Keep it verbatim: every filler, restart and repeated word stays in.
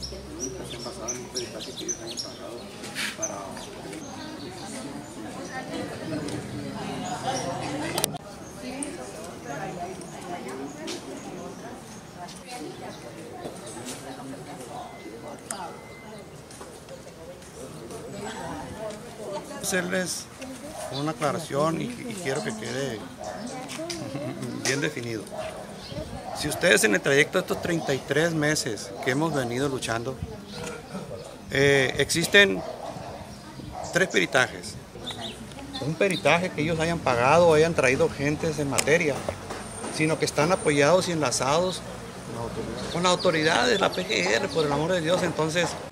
Nunca se han basado en un peritaje que ellos hayan pagado para... Hacerles una aclaración y, y quiero que quede bien definido. Si ustedes en el trayecto de estos treinta y tres meses que hemos venido luchando, eh, existen tres peritajes. Un peritaje que ellos hayan pagado o hayan traído gentes en materia, sino que están apoyados y enlazados con las autoridades, la P G R, por el amor de Dios. Entonces,